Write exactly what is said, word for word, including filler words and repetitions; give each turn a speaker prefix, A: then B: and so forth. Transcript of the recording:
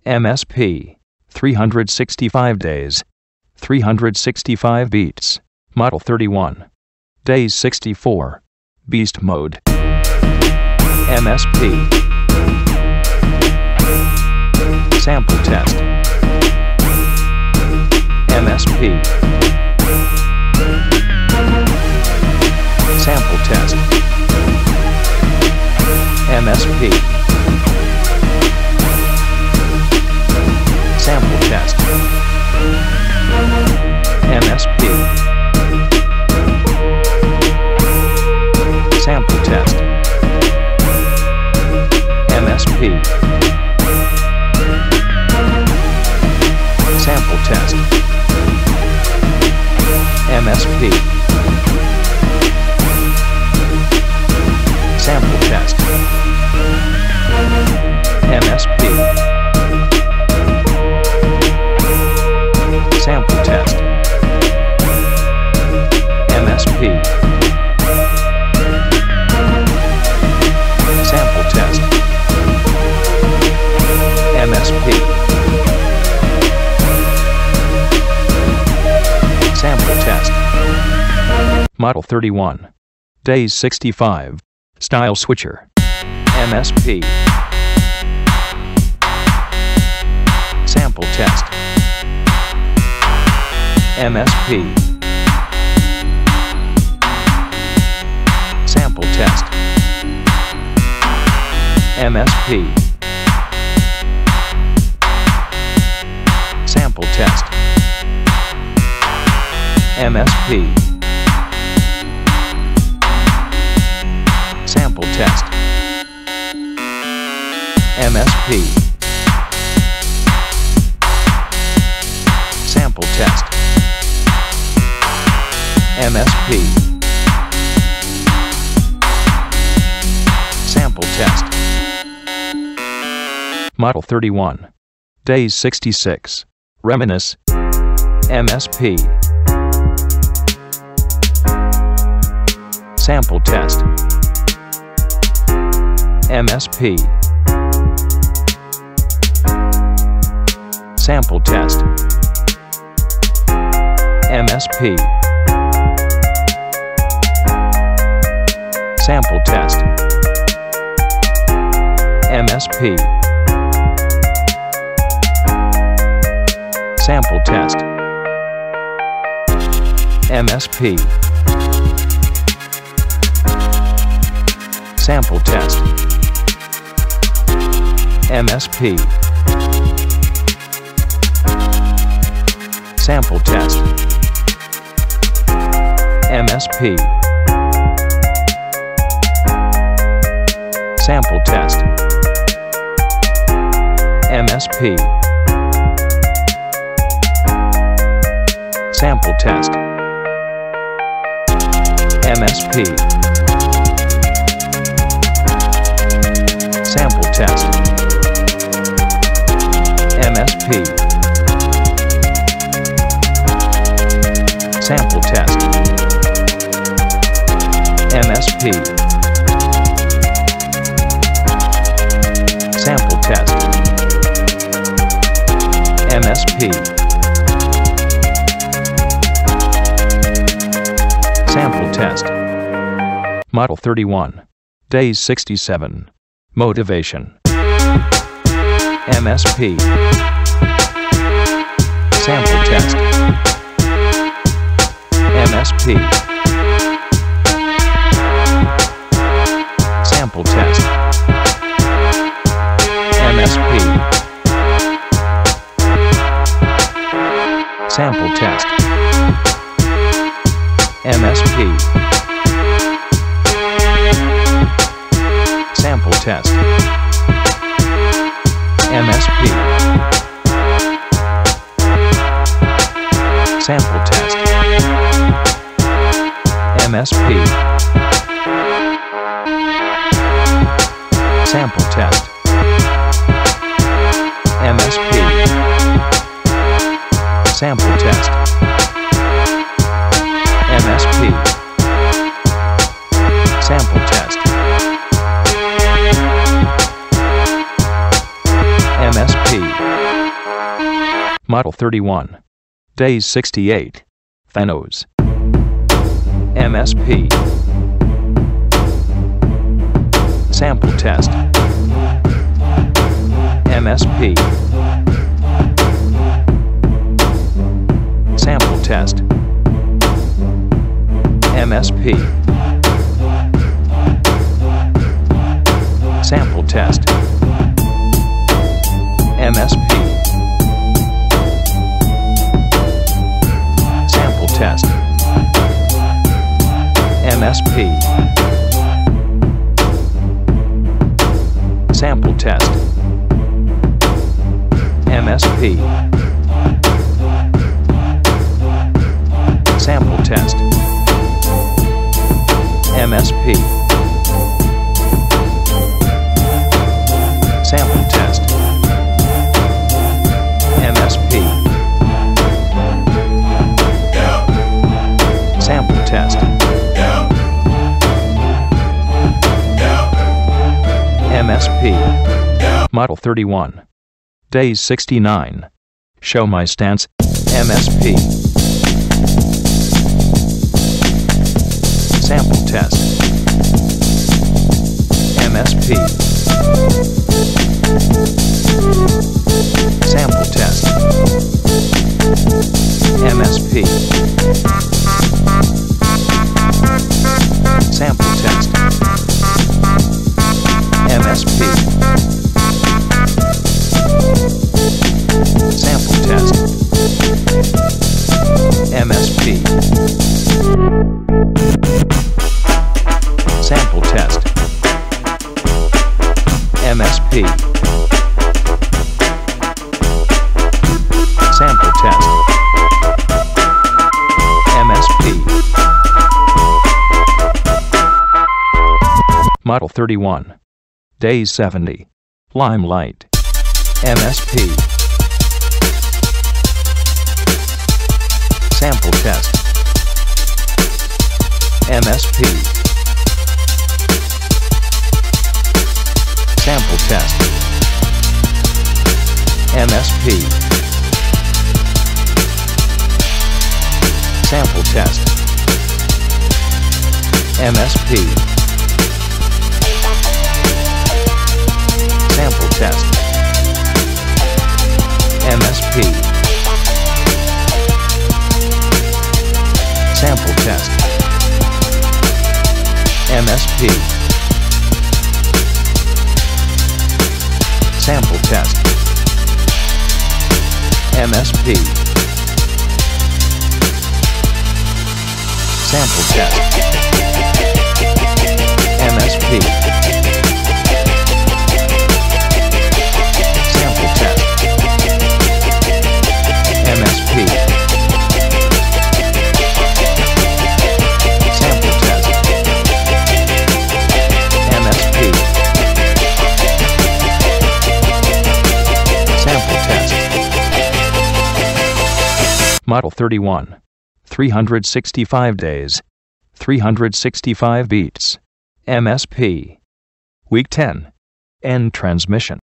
A: M S P, three hundred sixty-five days, three hundred sixty-five beats, Model thirty-one, days sixty-four, Beast Mode. M S P. Sample test. M S P. Sample test. M S P. Sample test. M S P. Sample test. M S P. Sample test. M S P. Sample test. M S P. Sample test. M S P. Sample test. M S P. Sample test. Model thirty-one, days sixty-five, style switcher. M S P. Sample test. M S P. Sample test. M S P. Sample test. M S P. Sample test. M S P. Sample test. M S P. Sample test. Model thirty-one, days sixty-six, Reminisce. M S P. Sample test. M S P. Sample test. M S P. Sample test. M S P. Sample test. M S P. Sample test. M S P. Sample test. M S P. Sample test. M S P. Sample test. M S P. Sample test. M S P. Sample test. M S P. Sample test. M S P. Sample test. Model thirty-one, days sixty-seven, Motivation. M S P. Sample test. M S P. Sample test. M S P. Sample test. M S P. Sample test. M S P. Sample test. M S P. Sample test. M S P. Sample test. M S P. Sample test. M S P. Model thirty-one. Days sixty-eight. Thanos. M S P. Sample test. M S P. Sample test. M S P. Sample test. M S P. Sample test. M S P. Sample test. M S P. Sample test. M S P. Sample test. M S P.
B: Yeah.
A: Sample test.
B: Yeah. Yeah.
A: M S P.
B: Yeah.
A: Model thirty-one. Days sixty-nine. Show my stance. M S P. Sample test. M S P. Sample test. M S P. Sample test. M S P. Sample test. M S P. Sample test. M S P. Sample test. M S P. Model thirty-one. Days seventy. Limelight. M S P. Sample test. M S P. Sample test. M S P. Sample test. M S P. Sample test. M S P. Sample test. M S P. Sample test. M S P. Sample test. M S P. Sample test. M S P. Sample test. M S P. Sample test. Model thirty-one. three hundred sixty-five days. three hundred sixty-five beats. M S P. Week ten. End transmission.